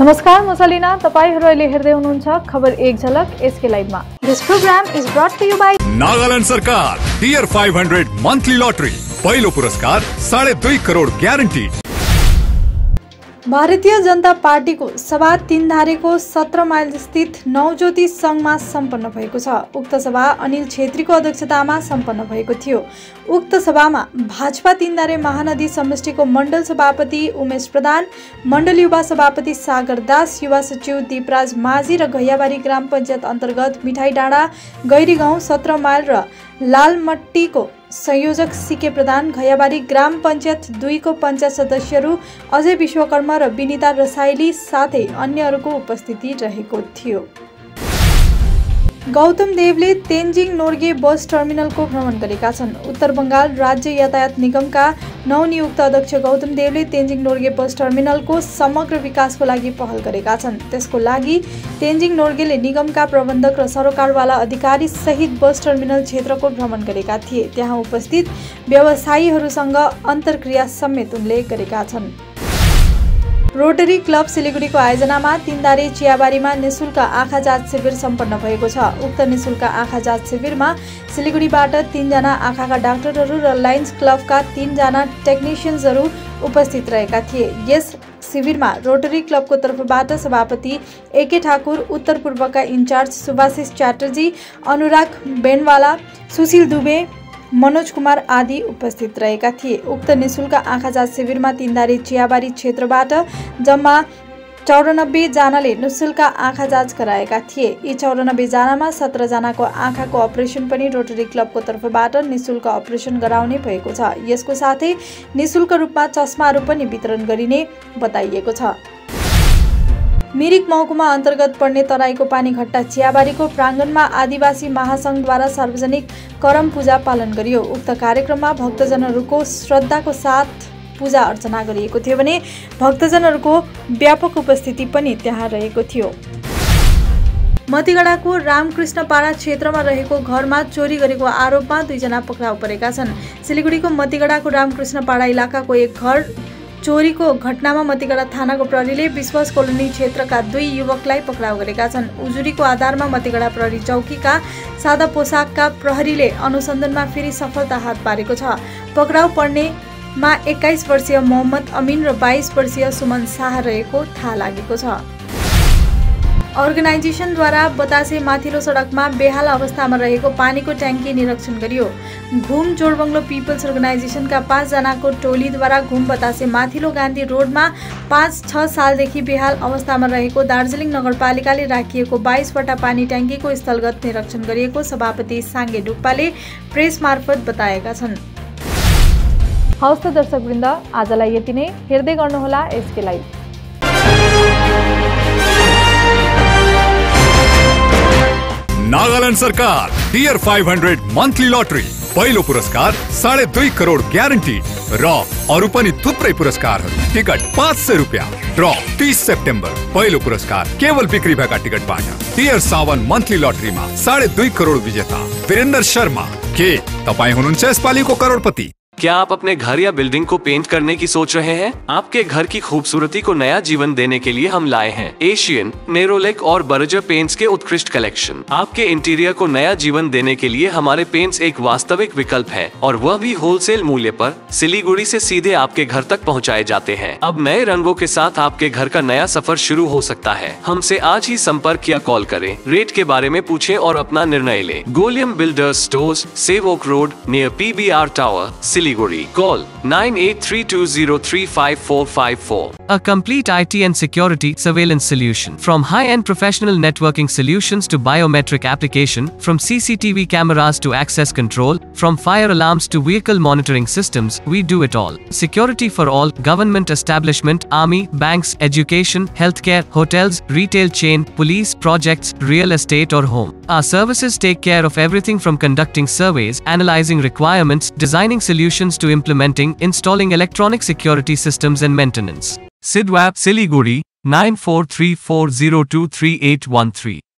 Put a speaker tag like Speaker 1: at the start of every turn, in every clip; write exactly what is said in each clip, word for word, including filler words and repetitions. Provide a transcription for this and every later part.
Speaker 1: नमस्कार, म सलिना। तपाईहरु अहिले हेर्दै हुनुहुन्छ खबर एक झलक एसके लाइभमा। This program is brought to you by
Speaker 2: Nagaland सरकार tier five hundred monthly lottery. पहिलो पुरस्कार साढे दुई करोड ग्यारेन्टी।
Speaker 1: भारतीय जनता पार्टीको सभा तीनधारेको सत्र माइल स्थित नवज्योति संघमा सम्पन्न भएको छ। उक्त सभा अनिल छेत्रीको अध्यक्षतामा सम्पन्न भएको थियो। उक्त सभामा भाजपा तीनधारे महानदी समष्टिको मण्डल सभापति उमेश प्रधान, मण्डल युवा सभापति सागर दास, युवा सचिव दीपराज माझी र घैयाबारी ग्राम पञ्चायत अन्तर्गत मिठाई डाँडा, गैरी गाउँ, सत्र माइल र लालमट्टीको संयोजक सीके प्रधान, घैयाबारी ग्राम पञ्चायत दुईको पञ्चायत सदस्यहरू अजय विश्वकर्मा र विनिता रसाइली साथै अन्यहरूको उपस्थिति रहेको थियो। गौतम देवले तेन्जिङ नोर्गे बस टर्मिनलको भ्रमण गरेका छन्। उत्तर बंगाल राज्य यातायात निगमका नवनियुक्त अध्यक्ष गौतम देवले तेन्जिङ नोर्गे बस टर्मिनलको समग्र विकासको लागि पहल गरेका छन्। त्यसको लागि तेन्जिङ नोर्गेले निगमका प्रबन्धक र सरोकारवाला अधिकारी सहित बस टर्मिनल क्षेत्रको भ्रमण गरेका थिए। त्यहाँ उपस्थित व्यवसायीहरूसँग अन्तर्क्रिया समेत उनले गरेका छन्। रोटरी क्लब सिलिगुडीको आयोजनामा तीनधारे चियाबारीमा निशुल्क आँखा जाँच शिविर सम्पन्न भएको छ। उक्त निशुल्क आँखा जाँच शिविरमा सिलिगुडीबाट तीनजना आँखाका डाक्टरहरू र लायन्स क्लबका तीनजना टेक्निसियन्सहरू उपस्थित रहेका थिए। यस शिविरमा रोटरी क्लबको तर्फबाट सभापति एके ठाकुर, उत्तर पूर्वका इन्चार्ज सुभाशिष च्याटर्जी, अनुराग बेनवाला, सुशील दुबे, मनोज कुमार आदि उपस्थित रहेका थिए। उक्त निशुल्क आँखा जाँच शिविरमा तीनधारे चियाबारी क्षेत्रबाट जम्मा चौरानब्बे जनाले निशुल्क आँखा जाँच गराएका थिए। यी चौरानब्बे जनामा सत्र जनाको आँखाको अपरेसन पनि रोटरी क्लबको तर्फबाट निशुल्क अपरेसन गराउने भएको छ। यसको साथै निशुल्क रूपमा चस्माहरू पनि वितरण गरिने बताइएको छ। मिरिक महकुमा अन्तर्गत पर्ने तराईको पानीघट्टा चियाबारीको प्राङ्गणमा आदिवासी महासंघद्वारा सार्वजनिक करम पूजा पालन गरियो। उक्त कार्यक्रममा भक्तजनहरूको श्रद्धाको साथ पूजा अर्चना गरिएको थियो भने भक्तजनहरूको व्यापक उपस्थिति पनि त्यहाँ रहेको थियो। मतिगडाको रामकृष्णपाडा क्षेत्रमा रहेको घरमा चोरी गरेको आरोपमा दुईजना पक्राउ परेका छन्। सिलिगुडीको मतिगडाको रामकृष्णपाडा इलाकाको एक घर चोरीको घटनामा मतिगडा थानाको प्रहरीले विश्वास कोलोनी क्षेत्रका दुई युवकलाई पक्राउ गरेका छन्। उजुरीको आधारमा मतिगडा प्रहरी चौकीका सादा पोसाकका प्रहरीले अनुसन्धानमा फेरि सफलता हात पारेको छ। पक्राउ पर्नेमा एक्काइस वर्षीय मोहम्मद अमिन र बाइस वर्षीय सुमन शाह रहेको थाहा लागेको छ। अर्गनाइजेसनद्वारा बतासे माथिल्लो सडकमा बेहाल अवस्थामा रहेको पानीको ट्याङ्की निरीक्षण गरियो। घुम जोडबङ्गलो पिपल्स अर्गनाइजेसनका पाँचजनाको टोलीद्वारा घुम बतासे माथिल्लो गान्धी रोडमा पाँच छ सालदेखि बेहाल अवस्थामा रहेको दार्जिलिङ नगरपालिकाले राखिएको बाइसवटा पानी ट्याङ्कीको स्थलगत निरीक्षण गरिएको सभापति साङ्गे डुक्पाले प्रेस मार्फत बताएका छन्। हवस् त दर्शकवृन्द, आजलाई यति नै। हेर्दै गर्नुहोला एसके लाइभ।
Speaker 2: नागालैंड सरकार tier five hundred monthly lottery. पहिलो पुरस्कार साढे दुई करोड ग्यारेन्टी र अरू पनि थुप्रै पुरस्कारहरू। टिकट पाँच सय रुपियाँ। ड्र तीस सेप्टेम्बर। पहिलो पुरस्कार केवल बिक्री भएका टिकटबाट। टियर सावन मन्थली लटरीमा साढे दुई करोड विजेता वीरेन्द्र शर्मा। के तपाईँ हुनुहुन्छ यसपालिको करोडपति?
Speaker 3: क्या आप अपने घर या बिल्डिंग को पेंट करने की सोच रहे हैं? आपके घर की खूबसूरती को नया जीवन देने के लिए हम लाए हैं एशियन, नेरोलेक और बर्जर पेंट्स के उत्कृष्ट कलेक्शन। आपके इंटीरियर को नया जीवन देने के लिए हमारे पेंट्स एक वास्तविक विकल्प है और वह भी होलसेल मूल्य पर। सिलीगुड़ी से सीधे आपके घर तक पहुंचाए जाते हैं। अब नए रंगों के साथ आपके घर का नया सफर शुरू हो सकता है। हमसे आज ही संपर्क या कॉल करें। रेट के बारे में पूछें और अपना निर्णय लें। गोलियम builders stores, Sevoke road, near P B R tower, Siliguri. Call nine eight three two zero three five four five four.
Speaker 4: A complete I T and security surveillance solution. From high-end professional networking solutions to biometric application, from C C T V cameras to access control, from fire alarms to vehicle monitoring systems, we do it all. Security for all, government establishment, army, banks, education, healthcare, hotels, retail chain, police, projects, real estate or home. Our services take care of everything from conducting surveys, analyzing requirements, designing solutions to implementing, installing electronic security systems and maintenance. Sidwap Siliguri nine four three four zero two three eight one three.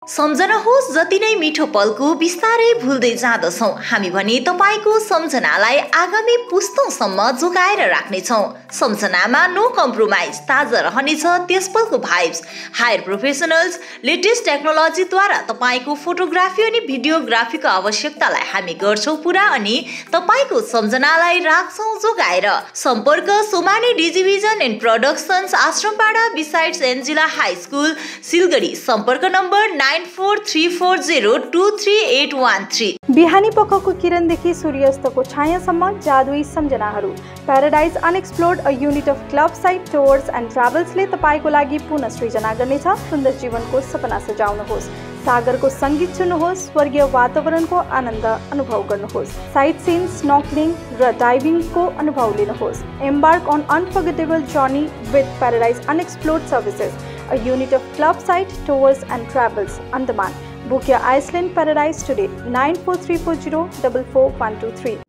Speaker 5: सम्झनुहोस् जति नै मिठो पलको बिस्तारै भुल्दै जाँदछौँ हामी भने तपाईँको सम्झनालाई आगामी पुस्तौँसम्म जोगाएर राख्नेछौँ। सम्झनामा नो कम्प्रोमाइज, ताजा रहनेछ त्यस पलको भाइब्स। हायर प्रोफेसनल्स लेटेस्ट टेक्नोलोजीद्वारा तपाईँको फोटोग्राफी अनि भिडियोग्राफीको आवश्यकतालाई हामी गर्छौँ पुरा अनि तपाईँको सम्झनालाई राख्छौँ जोगाएर। सम्पर्क Somani digivision and productions, Ashrampara besides Angela high school, Siliguri. सम्पर्क number nine four three four zero two three eight one three.
Speaker 1: बिहानी पखको किरणदेखि सूर्यास्तको छायासम्म जादुई सम्झनाहरू। Paradise unexplored, a unit of club site tours and ट्राभल्सले तपाईँको लागि पुनः सृजना गर्नेछ। सुन्दर जीवनको सपना सजाउनुहोस्, सागरको सङ्गीत सुन्नुहोस्, स्वर्गीय वातावरणको आनन्द अनुभव गर्नुहोस्, साइट सिन, स्नोर्कलिङ र डाइभिङको अनुभव लिनुहोस्। Embark on unforgettable journey with paradise unexplored services, a unit of club site tours and travels, Andaman. Book your Iceland paradise today. nine four three four zero four four one two three.